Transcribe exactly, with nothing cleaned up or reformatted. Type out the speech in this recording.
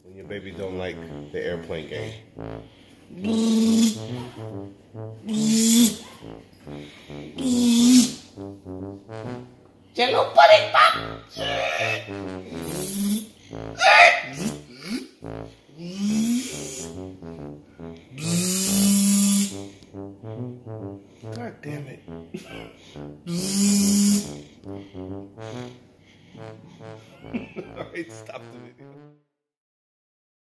When your baby don't like the airplane game. Jello pudding pop. God damn it. Alright, stop the video.